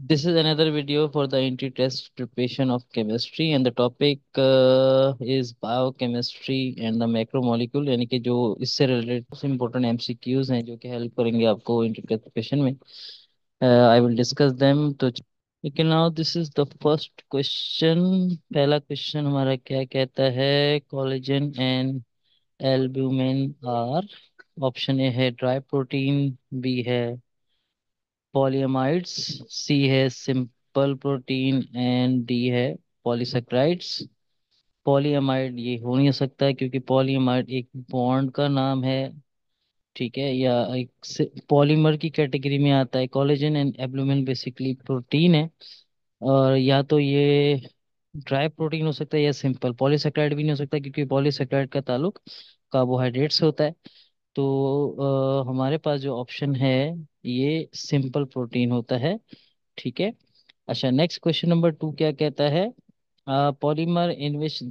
This is another video for the entry test preparation of chemistry and the topic is biochemistry and the macromolecule यानी कि जो इससे related important MCQs हैं जो कि help करेंगे आपको entry test preparation में. I will discuss them. तो लेकिन now this is the first question. पहला क्वेश्चन हमारा क्या कहता है? Collagen and albumin are. Option A है ड्राई प्रोटीन, बी है पॉलीअमाइड्स, सी है सिंपल प्रोटीन एंड डी है पॉलीसेक्राइड्स. पॉलीअमाइड ये हो नहीं सकता है क्योंकि पॉलीअमाइड एक बॉन्ड का नाम है, ठीक है, या एक पॉलीमर की कैटेगरी में आता है. Collagen and albumin basically protein है, और या तो ये ड्राई प्रोटीन हो सकता है या सिंपल. पॉलीसेक्राइड भी नहीं हो सकता क्योंकि पॉलीसेक्राइड का ताल्लुक कार्बोहाइड्रेट से होता है. तो हमारे पास जो ऑप्शन है ये सिंपल प्रोटीन होता है, ठीक है. अच्छा, नेक्स्ट क्वेश्चन नंबर 2 क्या कहता है? Polymer in which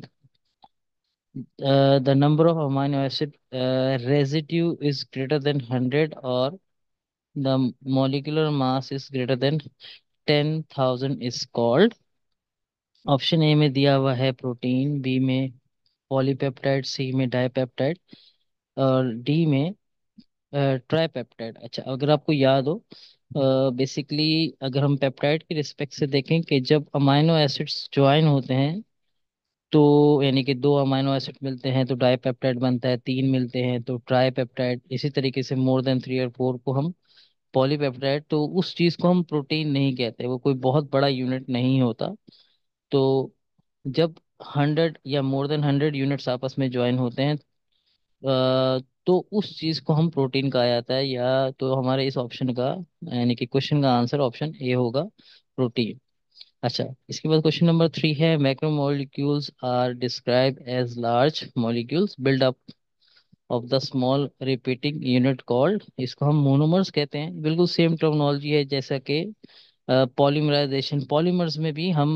the number of amino acid residue is greater than 100 और the molecular mass is greater than 10,000 is called. Option A में दिया हुआ है प्रोटीन, बी में पॉलीपेप्टाइड, सी में डाइपेप्टाइड और डी में ट्राईपेप्टाइड. अच्छा, अगर आपको याद हो, बेसिकली अगर हम पेप्टाइड के रिस्पेक्ट से देखें कि जब अमाइनो एसिड्स ज्वाइन होते हैं तो यानी कि दो अमाइनो एसिड मिलते हैं तो डाईपेप्टाइड बनता है, तीन मिलते हैं तो ट्राईपेप्टाइड, इसी तरीके से मोर देन 3 और 4 को हम पॉलीपेप्टाइड. तो उस चीज को हम प्रोटीन नहीं कहते, वो कोई बहुत बड़ा यूनिट नहीं होता. तो जब 100 या मोर देन 100 यूनिट्स आपस में ज्वाइन होते हैं तो उस चीज को हम प्रोटीन कहा जाता है. या तो हमारे इस ऑप्शन का यानी कि क्वेश्चन का आंसर ऑप्शन ए होगा, प्रोटीन. अच्छा, इसके बाद क्वेश्चन नंबर 3 है macromolecules are describe as large molecules build up of the small repeating unit called. इसको हम मोनोमर्स कहते हैं. बिल्कुल सेम टर्मिनोलॉजी है जैसा कि पॉलीमराइजेशन. पॉलीमर्स में भी हम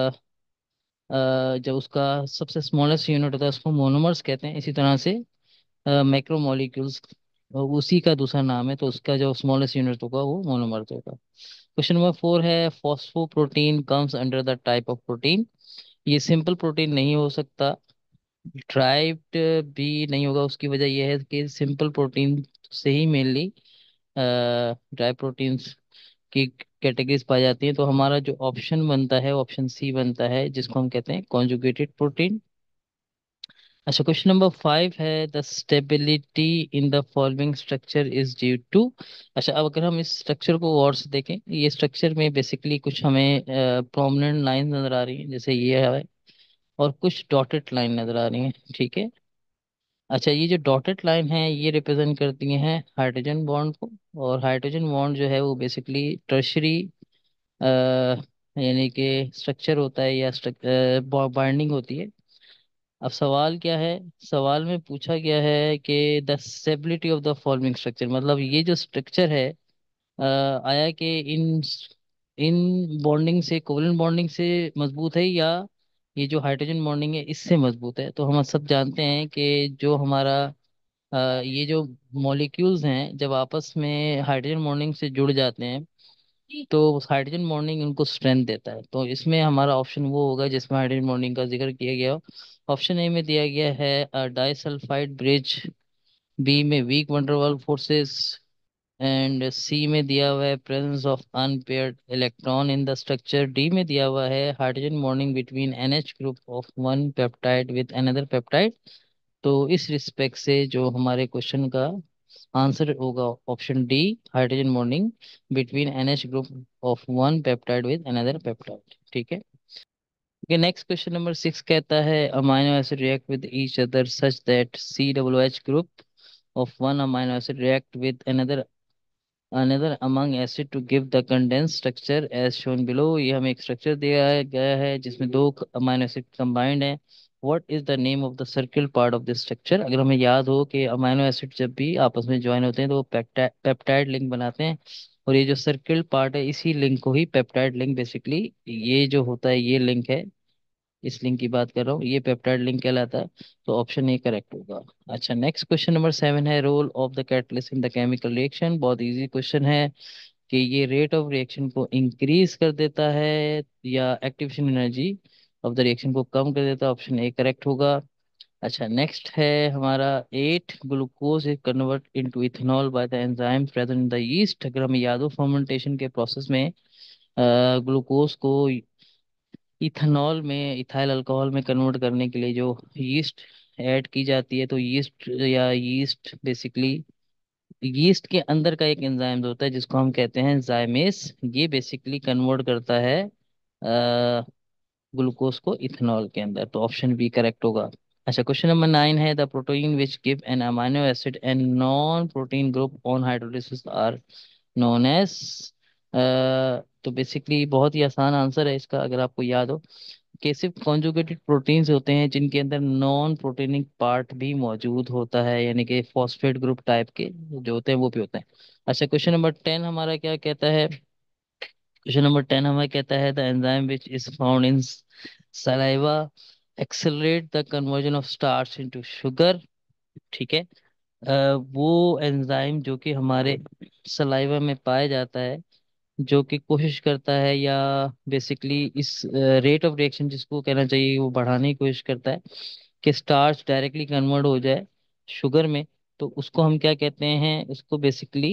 जब उसका सबसे स्मॉलेस्ट यूनिट होता है उसको मोनोमर्स कहते हैं. इसी तरह से मैक्रोमोलिक्यूल्स उसी का दूसरा नाम है, तो उसका जो स्मॉलेस्ट यूनिट होगा वो मोनोमर्स होगा. क्वेश्चन नंबर 4 है phosphoprotein comes under the type of protein. ये सिंपल प्रोटीन नहीं हो सकता, ट्राइप्ड भी नहीं होगा. उसकी वजह यह है कि सिंपल प्रोटीन से ही मेनली ड्राई प्रोटीन्स की कैटेगरीज पाई जाती हैं. तो हमारा जो ऑप्शन बनता है ऑप्शन सी बनता है, जिसको हम कहते हैं कॉन्जुगेटेड प्रोटीन. अच्छा, क्वेश्चन नंबर 5 है the stability in the following structure is due to. अच्छा, अब अगर हम इस स्ट्रक्चर को और से देखें, ये स्ट्रक्चर में बेसिकली कुछ हमें प्रोमिनेंट लाइन नजर आ रही हैं जैसे ये है, और कुछ डॉटेड लाइन नजर आ रही हैं, ठीक है. अच्छा, ये जो डॉटेड लाइन है ये रिप्रेजेंट करती हैं हाइड्रोजन बॉन्ड को, और हाइड्रोजन बॉन्ड जो है वो बेसिकली टर्शरी यानी कि स्ट्रक्चर होता है या बाइंडिंग होती है. अब सवाल क्या है? सवाल में पूछा गया है कि the stability of the following structure, मतलब ये जो स्ट्रक्चर है आया कि इन इन बॉन्डिंग से, कोवलेंट बॉन्डिंग से मजबूत है, या ये जो हाइड्रोजन बॉन्डिंग है इससे मजबूत है. तो हम सब जानते हैं कि जो हमारा ये जो मॉलिक्यूल्स हैं जब आपस में हाइड्रोजन बॉन्डिंग से जुड़ जाते हैं तो हाइड्रोजन बॉन्डिंग उनको स्ट्रेंथ देता है. तो इसमें हमारा ऑप्शन वो होगा जिसमें हाइड्रोजन बॉन्डिंग का जिक्र किया गया हो. ऑप्शन ए में दिया गया है डाइसल्फाइड ब्रिज, बी में weak van der Waals forces and C में दिया हुआ है presence of unpaired electron in the structure, D में दिया हुआ है hydrogen bonding between NH group of one peptide with another peptide. तो इस रिस्पेक्ट से जो हमारे क्वेश्चन का आंसर होगा option D, hydrogen bonding between NH group of one peptide with another peptide, ठीक है. ओके, नेक्स्ट क्वेश्चन नंबर 6 कहता है amino acid react with each other such that COOH group of one amino acid react with another amino acid to give the condense structure as shown below. ये हमें एक structure दिया गया है जिसमें दो अमाइनो एसिड कंबाइंड हैं. What is the name of the circle part of this structure? अगर हमें याद हो कि अमाइनो एसिड जब भी आपस में ज्वाइन होते हैं तो वो पेप्टाइड लिंक बनाते हैं, और ये जो सर्किल पार्ट है इसी लिंक को ही पेप्टाइड लिंक, बेसिकली ये जो होता है ये लिंक है, इस लिंक की बात कर रहा हूँ, ये पेप्टाइड लिंक कहलाता है. तो ऑप्शन ए करेक्ट होगा. अच्छा, नेक्स्ट क्वेश्चन नंबर 7 है role of the catalyst in the chemical reaction. बहुत इजी क्वेश्चन है. कि ये रेट ऑफ रिएक्शन को इंक्रीज कर देता है या activation energy of the reaction को कम कर देता है। ऑप्शन ए करेक्ट होगा। अच्छा, नेक्स्ट है हमारा 8, glucose is convert into ethanol by the enzyme present in the yeast. अगर हमें याद हो फर्मेंटेशन के प्रोसेस में ग्लूकोज को इथेनॉल में, इथाइल अल्कोहल में कन्वर्ट करने के लिए जो यीस्ट ऐड की जाती है, तो यीस्ट या यीस्ट बेसिकली, यीस्ट के अंदर का एक एंजाइम होता है जिसको हम कहते हैं जाइमेस। ये बेसिकली कन्वर्ट करता है ग्लूकोज को इथेनॉल के अंदर। तो ऑप्शन बी करेक्ट होगा। अच्छा, क्वेश्चन नंबर 9 है the protein which give an amino acid and non protein group on hydrolysis are known as. तो बेसिकली बहुत ही आसान आंसर है इसका, अगर आपको याद हो कि सिर्फ कॉन्जुगेटेड प्रोटीन्स होते हैं जिनके अंदर नॉन प्रोटीनिक पार्ट भी मौजूद होता है, यानी कि फॉस्फेट ग्रुप टाइप के जो होते हैं वो भी होते हैं। अच्छा, क्वेश्चन नंबर 10 हमारा क्या कहता है? क्वेश्चन नंबर 10 हमें कहता है the enzyme which is found in saliva accelerate the conversion of starch into sugar. ठीक है। वो एंजाइम जो कि हमारे सलाइवा में पाया जाता है, जो कि कोशिश करता है या बेसिकली इस रेट ऑफ रिएक्शन जिसको कहना चाहिए वो बढ़ाने की कोशिश करता है कि स्टार्च डायरेक्टली कन्वर्ट हो जाए शुगर में। तो उसको हम क्या कहते हैं? उसको बेसिकली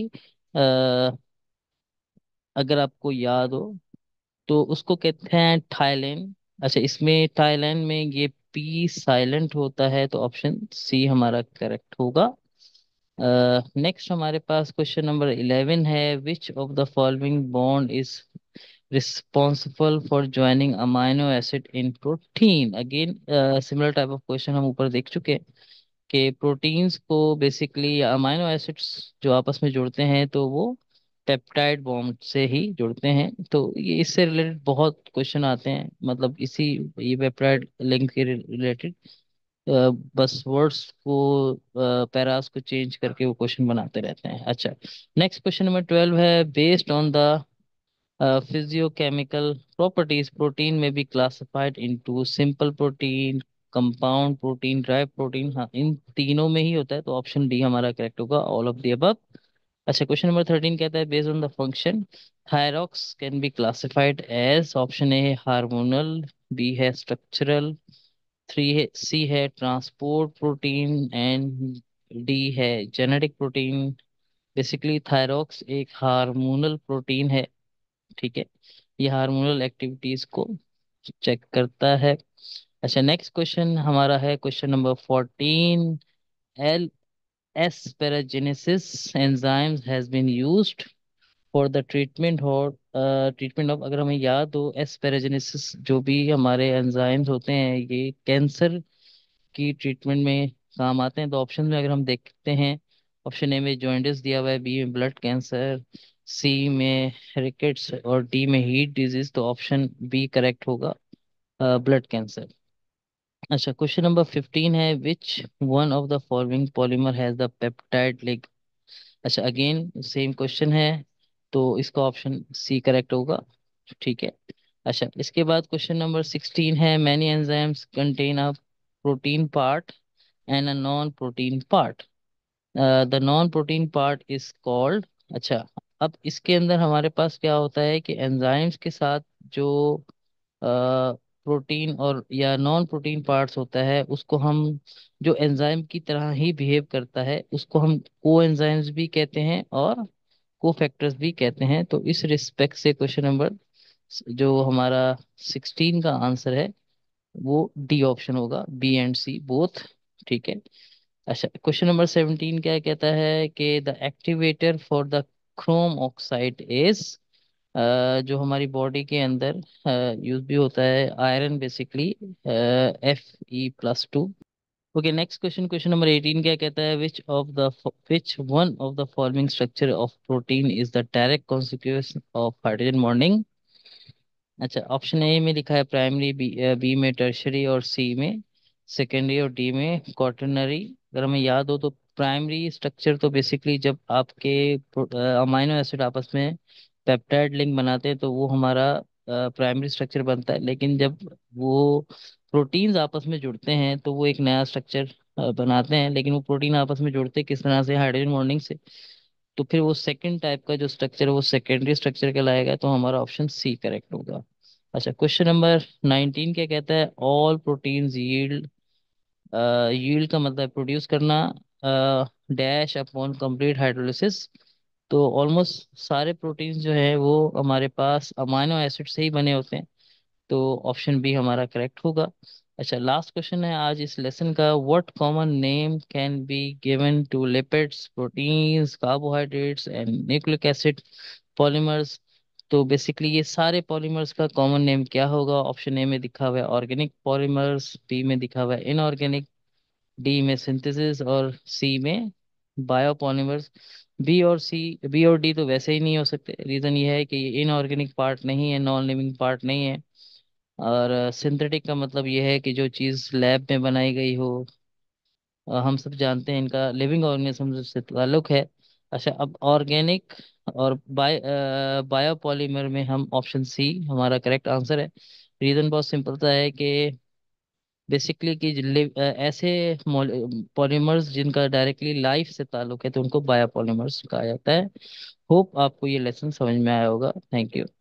अगर आपको याद हो तो उसको कहते हैं थाईलैंड। अच्छा, इसमें थाईलैंड में ये पी साइलेंट होता है, तो ऑप्शन सी हमारा करेक्ट होगा। नेक्स्ट हमारे पास क्वेश्चन नंबर 11 है which of the following bond is responsible for joining amino acid in protein. Again similar type of question हम ऊपर देख चुके हैं कि प्रोटीन्स को बेसिकली अमाइनो एसिड्स जो आपस में जुड़ते हैं तो वो पेप्टाइड बॉन्ड से ही जुड़ते हैं। तो ये इससे रिलेटेड बहुत क्वेश्चन आते हैं, मतलब इसी ये पेप्टाइड लिंक के रिलेटेड बस वर्ड्स को पैरास को चेंज करके वो क्वेश्चन बनाते रहते हैं। अच्छा, नेक्स्ट क्वेश्चन नंबर 12 है based on the physiochemical properties protein may be classified into simple protein, compound protein, dry protein. हाँ, इन तीनों में ही होता है, तो ऑप्शन डी हमारा करेक्ट होगा, ऑल ऑफ द अबव। अच्छा, क्वेश्चन नंबर 13 कहता है based on the function thyroxine can be classified as. Option A है हार्मोनल, बी है स्ट्रक्चरल, थ्री है सी है ट्रांसपोर्ट प्रोटीन एंड डी है जेनेटिक प्रोटीन। बेसिकली थायरॉक्स एक हार्मोनल प्रोटीन है। ठीक है, ये हार्मोनल एक्टिविटीज को चेक करता है। अच्छा, नेक्स्ट क्वेश्चन हमारा है question number 14 L asparaginase enzyme has been used for the treatment और ट्रीटमेंट ऑफ। अगर हमें याद हो एस्पेराजेनेसिस जो भी हमारे एंजाइम्स होते हैं ये कैंसर की ट्रीटमेंट में काम आते हैं। तो ऑप्शन में अगर हम देखते हैं, ऑप्शन ए में जॉइंटिस दिया हुआ है, बी में ब्लड कैंसर, सी में रिकेट्स और डी में हीट डिजीज। तो ऑप्शन बी करेक्ट होगा, ब्लड कैंसर। अच्छा, क्वेश्चन नंबर 15 है which one of the following polymer has the peptide link. अच्छा, अगेन सेम क्वेश्चन है, तो इसका ऑप्शन सी करेक्ट होगा। ठीक है। अच्छा, इसके बाद क्वेश्चन नंबर 16 है many enzymes contain a protein part and a non protein part, the non protein part is called. अच्छा, अब इसके अंदर हमारे पास क्या होता है कि एंजाइम्स के साथ जो प्रोटीन और या नॉन प्रोटीन पार्ट्स होता है उसको हम, जो एंजाइम की तरह ही बिहेव करता है उसको हम को एंजाइम्स भी कहते हैं और को फैक्टर्स भी कहते हैं। तो इस रिस्पेक्ट से क्वेश्चन नंबर जो हमारा 16 का आंसर है वो डी ऑप्शन होगा, बी एंड सी बोथ। ठीक है। अच्छा, क्वेश्चन नंबर 17 क्या कहता है कि the activator for the chrome oxide is, जो हमारी बॉडी के अंदर यूज भी होता है iron basically, Fe+2। Okay, next question, question number 18 क्या कहता है which one of the following structure of protein is the direct consequence of hydrogen bonding. अच्छा, ऑप्शन ए में लिखा है प्राइमरी, बी में टर्शरी और सी में सेकेंडरी और डी में क्वाटरनरी। अगर हमें याद हो तो प्राइमरी स्ट्रक्चर तो बेसिकली जब आपके अमाइनो एसिड आपस में पेप्टाइड लिंक बनाते हैं तो वो हमारा प्राइमरी स्ट्रक्चर बनता है। लेकिन जब वो प्रोटीन्स आपस में जुड़ते हैं तो वो एक नया स्ट्रक्चर बनाते हैं। लेकिन वो प्रोटीन आपस में जुड़ते किस तरह से? हाइड्रोजन बॉन्डिंग से। तो फिर वो सेकंड टाइप का जो स्ट्रक्चर है वो सेकेंडरी स्ट्रक्चर कहलाएगा, तो हमारा ऑप्शन सी करेक्ट होगा। अच्छा, क्वेश्चन नंबर 19 क्या कहता है? ऑल प्रोटीन्स यील्ड, यील्ड का मतलब प्रोड्यूस करना, डैश अपॉन कंप्लीट हाइड्रोलिसिस। तो ऑलमोस्ट सारे प्रोटीन्स जो है वो हमारे पास अमाइनो एसिड से ही बने होते हैं, तो ऑप्शन बी हमारा करेक्ट होगा। अच्छा, लास्ट क्वेश्चन है आज इस लेसन का, what common name can be given to lipids, proteins, carbohydrates and nucleic acid polymers. तो बेसिकली ये सारे पॉलीमर्स का कॉमन नेम क्या होगा? ऑप्शन ए में दिखा हुआ है ऑर्गेनिक पॉलीमर्स, बी में दिखा हुआ है इनऑर्गेनिक, डी में सिंथेसिस और सी में बायोपॉलीमर्स। बी और डी तो वैसे ही नहीं हो सकते, रीजन ये है कि ये इनऑर्गेनिक पार्ट नहीं है, नॉन लिविंग पार्ट नहीं है। और सिंथेटिक का मतलब ये है कि जो चीज़ लैब में बनाई गई हो। हम सब जानते हैं इनका लिविंग ऑर्गेनिज्म से ताल्लुक है। अच्छा, अब ऑर्गेनिक और बायोपॉलीमर में हम ऑप्शन सी हमारा करेक्ट आंसर है। रीज़न बहुत सिंपल सा है कि बेसिकली कि ऐसे पॉलीमर्स जिनका डायरेक्टली लाइफ से ताल्लुक है तो उनको बायोपॉलीमर्स कहा जाता है। होप आपको ये लेसन समझ में आया होगा। Thank you.